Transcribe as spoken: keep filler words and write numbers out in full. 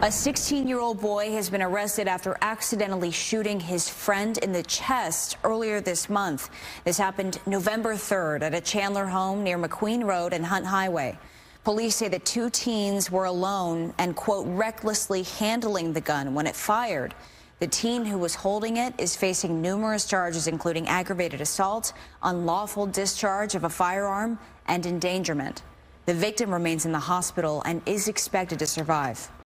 A sixteen-year-old boy has been arrested after accidentally shooting his friend in the chest earlier this month. This happened November third at a Chandler home near McQueen Road and Hunt Highway. Police say the two teens were alone and, quote, recklessly handling the gun when it fired. The teen who was holding it is facing numerous charges, including aggravated assault, unlawful discharge of a firearm, and endangerment. The victim remains in the hospital and is expected to survive.